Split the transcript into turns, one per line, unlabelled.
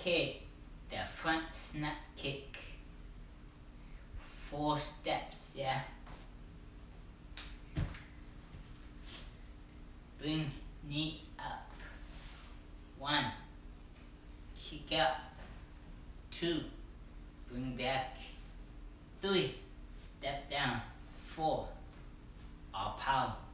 Okay, the front snap kick. 4 steps, yeah. Bring knee up. 1. Kick up. 2. Bring back. 3. Step down. 4. All power.